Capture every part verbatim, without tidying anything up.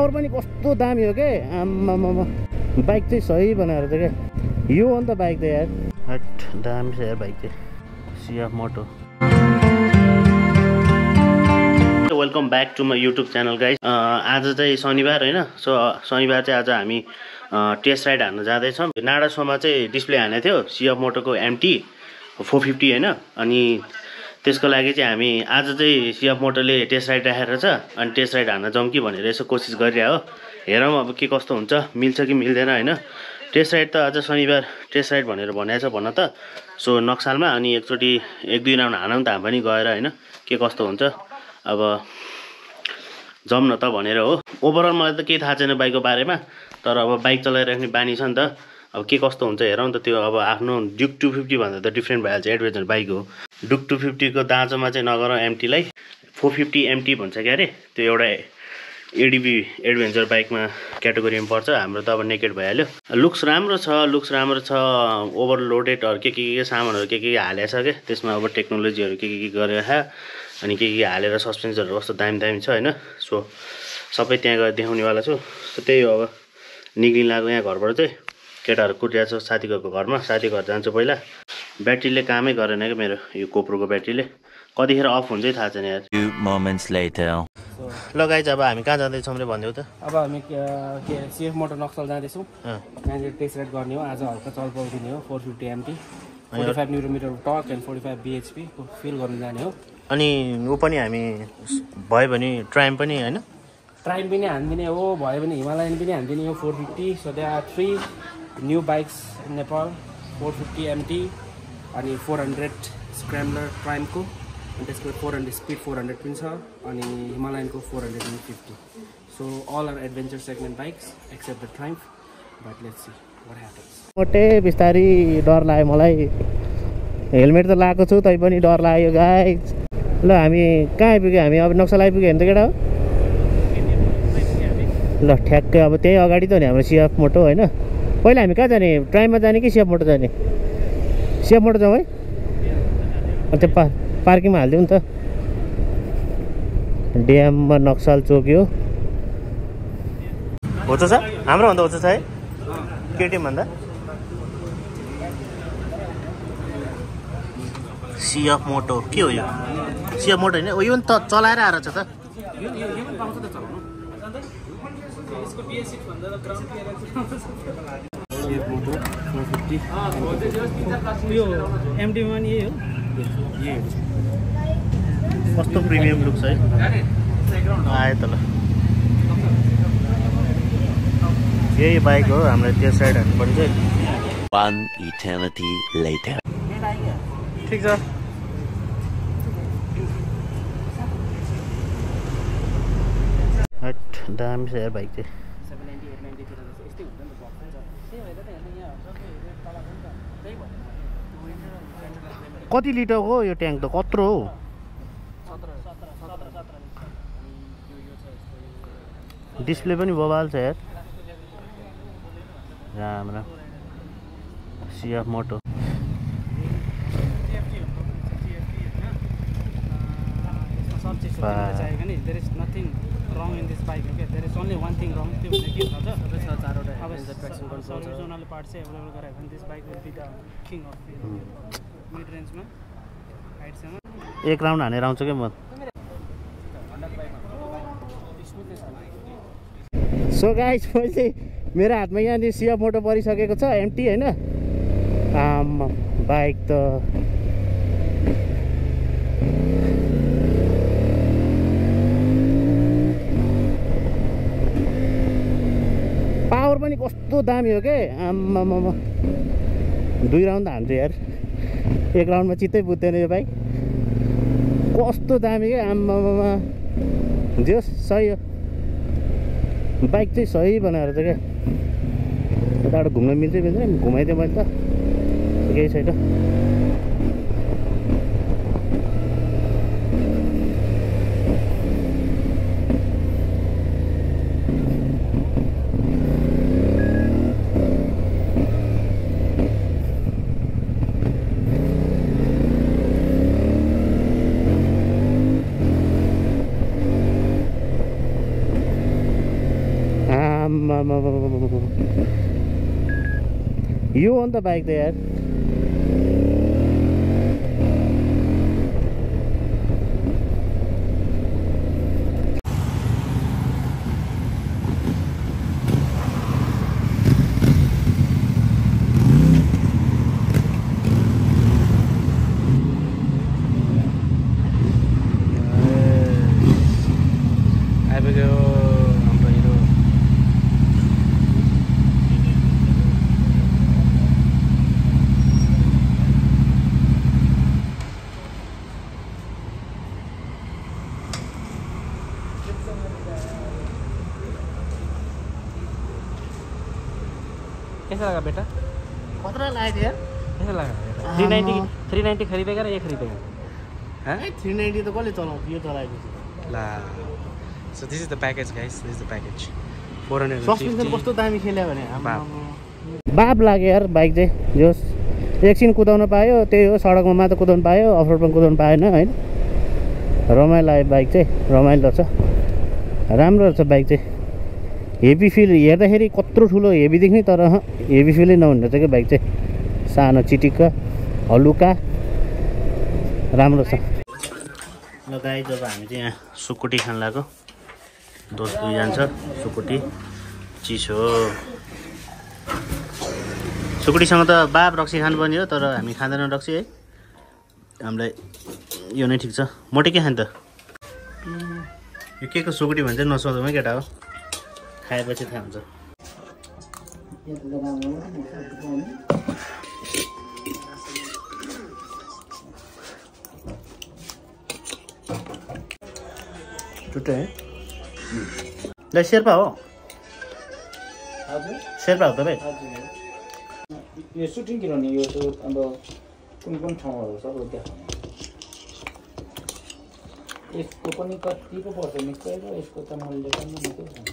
Power पनि कस्तो दामी हो के आम्मामा बाइक चाहिँ सही बनाएर छ क्या यो हो नि त बाइक त यार हट दामी छ यार बाइक चाहिँ CF moto welcome back to my YouTube channel guys आज चाहिँ शनिबार होइन सो शनिबार चाहिँ आज हामी टेस्ट राइड हान्न जाँदैछौँ नाडासोमा चाहिँ डिस्प्ले हानेको थियो सीएफ मोटोको एमटी फोर फिफ्टी होइन अनि त्यसको लागि चाहिँ हामी आज चाहिँ सीएफ मोटोले टेस्ट राइड राखेर छ अनि टेस्ट राइड हान्न जाउँ कि भनेर यसो कोसिस गरिरह हो हेरौँ अब के कस्तो हुन्छ मिल्छ कि मिल्दैन होइन टेस्ट राइड त आज शनिबार टेस्ट राइड भनेर भनेको छ भन त सो नक्सालमा अनि एकचोटि एक दुई राउन्ड हानौँ त हामी पनि गएर होइन के कस्तो हुन्छ अब जाउँ न त भनेर हो ओभरअल मलाई त केही थाहा छैन बाइकको बारेमा तर अब बाइक चलाइराख्ने बानी छ नि त अब के कस्तो हुन्छ हेरौँ त त्यो अब आफ्नो ड्युक टू फिफ्टी भन्दा त डिफ्रेन्ट भइहाल्छ एडभेन्चर बाइक हो ड्युक टू फिफ्टीको दाँजोमा चाहिँ नगरौँ एमटीलाई फोर फिफ्टी एमटी भन्छ क्या अरे त्यो एउटा एडिबी एडभेन्चर बाइकमा क्याटेगोरीमा पर्छ हाम्रो त अब नेकेड भइहाल्यो लुक्स राम्रो छ लुक्स राम्रो छ ओभरलोडेडहरू के के के सामानहरू के के हालेको छ क्या त्यसमा अब टेक्नोलोजीहरू के के के गरेर अनि के के हालेर सस्पेन्सरहरू कस्तो दामी दामी छ होइन सो सबै त्यहाँ गएर देखाउनेवाला छु सो त्यही हो अब निक्लिन लाग्यो यहाँ घरबाट चाहिँ केटाहरू कुटिरहेको छ साथीको घरमा साथी घर जान्छु पहिला ब्याट्रीले कामै गरेन क्या मेरो यो कोप्रोको ब्याट्रीले कतिखेर अफ हुन्छ थाहा छैन यार ल गाइज अब हामी कहाँ जाँदैछौँ रे भनिदेऊ त अब हामी के सीएफ मोटो नक्सल जाँदैछौँ यहाँनिर टेस्ट राइड गर्ने हो आज हल्का चल पाउदिने हो four fifty MT forty five न्युरोमिटर torque and forty five BHP feel गर्नु जाने हो अनि ऊ पनि हामी भयो भने ट्राइम पनि होइन ट्राइम पनि हानिदिने हो भयो भने हिमालयन पनि हानिदिने हो four fifty so they are three new bikes in Nepal four fifty MT अनि फोर हन्ड्रेड स्क्रैम्बलर ट्राइमको अनि त्यसको four hundred speed four hundred पनि छ अनि हिमालयनको four hundred and fifty so all are adventure segment bikes except the Triumph but let's see what happens मोटे बिस्तारी डर लाग्यो मलाई हेलमेट त लगाएको छु तै पनि डर लाग्यो गाइस ल हामी कहाँ आइपुग्यो हामी अब नक्सल आइपुग्यो भने त केटा हो ल ठ्याक्कै अब त्यही अगाडि त हो नि हाम्रो सीएफ मोटो होइन पहिला हामी कहाँ जाने ट्राइममा जाने कि सीएफ मोटो जाने सीएफ मोटो जाउँ है अन्त पा पार्किङमा हालिदिउँ नि त ड्याममा नक्सल चोक्यो होचो छ हाम्रो भन्दा होचो छ है केटिएम भन्दा सीएफ मोटो के हो यो सीएफ मोटो होइन यो नि त चलाएर आएर छ त एमटीमा नि यही हो कस्तो प्रिमियम लुक छ है आयो त ल यही बाइक हो हाम्रो त्यो साइड हान्नुपर्ने चाहिँ One eternity later. ठिक छ हट दामी छ यार बाइक चाहिँ कति लिटरको यो ट्याङ्क त कत्रो हो डिस्प्ले पनि बबाल छ यार राम्रो सीएफ मोटो wrong in this bike okay there is only one thing wrong त्यो भने के भन्छ सबै छ चारवटा एडभेन्चर ट्र्याक्सन कन्ट्रोल छ जोनल पार्ट चाहिँ अवेलेबल गरायो भने this bike will be the king of the mid range मा हाइट सम्म एक राउन्ड हानेर आउँछु के म सो गाइस मैले मेरो हातमा यहाँ सीएफ मोटो परिसकेको छ एमटी हैन आम बाइक त पावर पनि कस्तो दामी हो के आम्मामा दुई राउन्ड हान्छु यार एक राउन्डमा चित्तै बुझ्दैन यो बाइक कस्तो दामी के आम्मामा जे सही हो बाइक चाहिँ सही बनाएर छ क्या यताबाट घुम्न मिल्छ मिल्दैन घुमाइदिएँ मैले त केही छैन यो हो नि त बाइक त यार। कैसा लगा बेटा? खतरा लाग्यो यार। कैसा लगा बेटा? थ्री नाइन्टी थ्री नाइन्टी खरीदेगा र ये खरीदेगा? हाँ थ्री नाइन्टी त कसले चलाउँछ यो चलाएपछि ला so this is the package guys, this is the package four hundred suspension कस्तो दामी खेल्यो भने बाप लाग्यो यार बाइक चाहिँ। जोस् एकछिन कुदाउन पायो, त्यही हो सडकमा मात्र कुदाउनु पायो, अफरोडमा कुदाउनु पाएन होइन। रमाइलो आयो बाइक चाहिँ, रमाइलो छ, राम्रो रहेछ बाइक चाहिँ। हेभी फिल हेर्दाखेरि कत्रो ठुलो हेभी देख्ने, तर हेभी फिलै नहुने रहेछ क्या बाइक चाहिँ। सानो चिटिक्क हलुका राम्रो छ। ल गाई जब हामी चाहिँ यहाँ सुकुटी खान लाग्यो, दोस्त दुईजना छ, सुकुटी चिसो। सुकुटीसँग त बाब रक्सी खानुपर्ने हो, तर हामी खाँदैनौँ रक्सी है, हामीलाई यो नै ठिक छ। मोटे के खाने त? यो के को सुकुटी भन्छ नसोधौँ है केटा हो, खाएपछि थाहा हुन्छ। टुटे है ल शेर्पा हो? हजुर शेर्पा हो तपाईँ? यो सुटिङ किनभने यो चाहिँ अब कुन कुन ठाउँहरू छ अब देखाउनु। यसको पनि कति पो पर्छ निकै र यसको त मूल्य पनि निकै छ।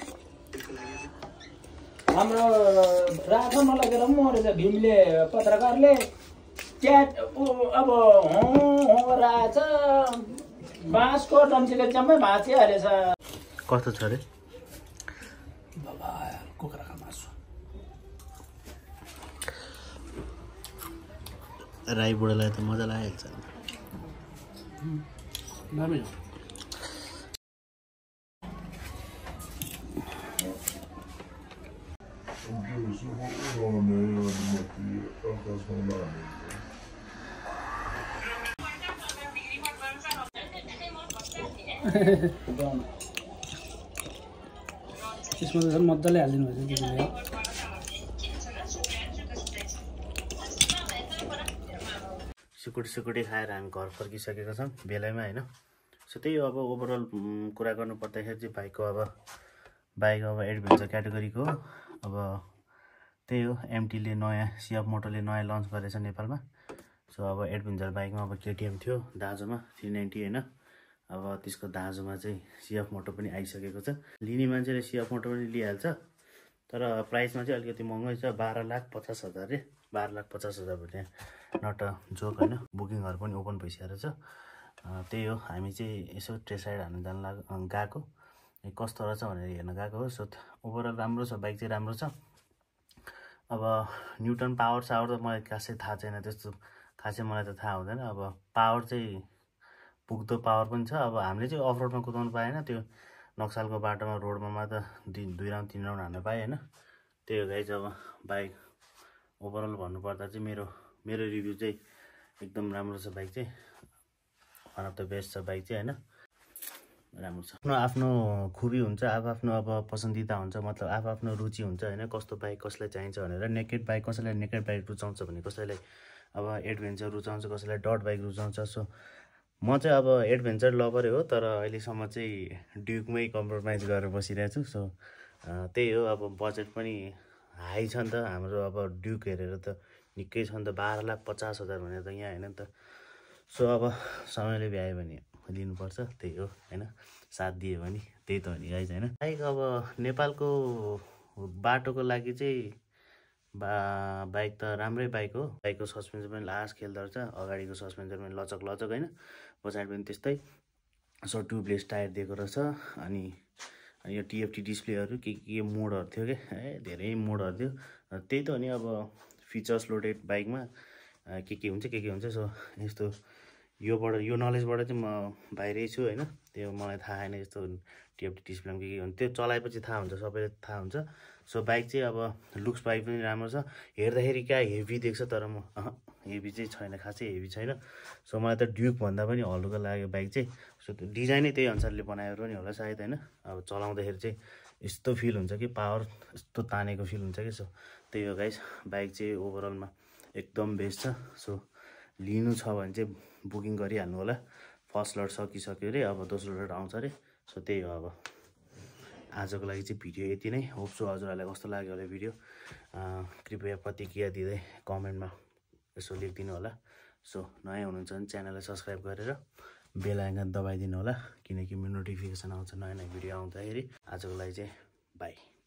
हाम्रो राखमा लगेर मरेछ भीमले, पत्रकारले क्याट अब हो रहेछ, बाँसको डम्सीले जम्मै भाँचिहालेछ। कस्तो छ अरे? बाबा कुखुराको मासु राई बुढालाई त मजा लागिहाल्छ। दामी त्यसमा त झन् मजाले हालिदिनु भएछ तिमीले। सुकुटी सुकुटी खाएर हामी घर फर्किसकेका छौँ बेलैमा होइन। सो त्यही हो, अब ओभरअल कुरा गर्नु पर्दाखेरि चाहिँ बाइकको अब बाइक अब एडभेन्चर क्याटेगोरीको हो। अब त्यही हो, एमटीले नयाँ सिएफ मोटोले नयाँ लन्च गरेछ नेपालमा। सो अब एडभेन्चर बाइकमा अब केटिएम थियो दाजुमा थ्री नाइन्टी होइन, अब त्यसको दाजुमा चाहिँ सिएफ मोटो पनि आइसकेको छ। लिने मान्छेले सिएफ मोटो पनि लिइहाल्छ, तर प्राइसमा चाहिँ अलिकति महँगै छ, बाह्र लाख पचास हजार रे बाह्र लाख पचास हजार भने नट अ जोक होइन। बुकिङहरू पनि ओपन भइसकेको छ। त्यही हो, हामी चाहिँ यसो टेस्ट राइड हाल्नु जानु लाग गएको, कस्तो रहेछ भनेर हेर्न गएको हो। सो ओभरअल राम्रो छ, बाइक चाहिँ राम्रो छ। अब न्युटन पावर सावर त मलाई खासै थाहा छैन, त्यस्तो खासै मलाई त थाहा हुँदैन। अब पावर चाहिँ पुग्दो पावर पनि छ। अब हामीले चाहिँ अफ रोडमा कुदाउनु पाएन, त्यो नक्सालको बाटोमा रोडमा मात्र दुई दुई राउन्ड तिन राउन्ड हान्न पाएँ होइन। त्यही हो गाइज, अब बाइक ओभरअल भन्नुपर्दा चाहिँ मेरो मेरो रिभ्यू चाहिँ एकदम राम्रो छ। बाइक चाहिँ वान अफ द बेस्ट छ बाइक चाहिँ होइन, राम्रो छ। आफ्नो आफ्नो खुबी हुन्छ, आफू आफ्नो अब पसन्दिदा हुन्छ, मतलब आफू आफ्नो रुचि हुन्छ होइन, कस्तो बाइक कसलाई चाहिन्छ भनेर। नेकेड बाइक कसैलाई नेकेड बाइक रुचाउँछ भने कसैलाई अब एडभेन्चर रुचाउँछ, कसैलाई डट बाइक रुचाउँछ। सो म चाहिँ अब एडभेन्चर लभरै हो, तर अहिलेसम्म चाहिँ ड्युकमै कम्प्रोमाइज गरेर बसिरहेको छु। सो त्यही हो, अब बजेट पनि हाई छ नि त हाम्रो, अब ड्युक हेरेर त निकै छ नि त, बाह्र लाख पचास हजार भनेर त यहाँ होइन नि त। सो अब समयले भ्यायो भने लिनुपर्छ, त्यही हो होइन, साथ दियो भने त्यही त हो नि गाइज होइन। बाइक अब नेपालको बाटोको लागि चाहिँ बा बाइक त राम्रै बाइक हो। बाइकको सस्पेन्सन पनि लास्ट खेल्दो रहेछ, अगाडिको सस्पेन्सन पनि लचक लचक होइन, पछाडि पनि त्यस्तै। सो ट्युबलेस टायर दिएको रहेछ, अनि यो टिएफटी डिस्प्लेहरू के के मोडहरू थियो कि ए धेरै मोडहरू थियो त्यही त हो नि अब फिचर्स लोडेड बाइकमा के के हुन्छ के के हुन्छ सो यस्तो योबाट यो नलेजबाट चाहिँ म बाहिरै छु होइन त्यो मलाई थाहा छैन यस्तो टिएफटी डिस्प्लेमा के के हुन्छ त्यो चलाएपछि थाहा हुन्छ सबैले थाहा हुन्छ सो बाइक चाहिँ अब लुक्स बाइक पनि राम्रो छ हेर्दाखेरि क्या हेभी देख्छ तर म हेभी चाहिँ छैन खासै हेभी छैन सो मलाई त ड्युक भन्दा पनि हल्का लाग्यो बाइक चाहिँ सो त्यो डिजाइनै त्यही अनुसारले बनाएको पनि होला सायद होइन अब चलाउँदाखेरि चाहिँ यस्तो फिल हुन्छ कि पावर यस्तो तानेको फिल हुन्छ कि सो त्यही हो गाइस बाइक चाहिँ ओभरअलमा एकदम बेस्ट छ सो लिनु छ भने चाहिँ बुकिङ गरिहाल्नु होला फर्स्ट लट सकिसक्यो अरे अब दोस्रो लट आउँछ अरे सो त्यही हो अब आजको लागि चाहिँ भिडियो यति नै होप सो हजुरहरूलाई कस्तो लाग्यो होला भिडियो कृपया प्रतिक्रिया दिँदै कमेन्टमा यसो लेखिदिनु होला सो नयाँ हुनुहुन्छ भने च्यानललाई सब्सक्राइब गरेर बेल आइकन दबाइदिनु होला किनकि मेरो नोटिफिकेसन आउँछ नयाँ नयाँ भिडियो आउँदाखेरि आजको लागि चाहिँ बाई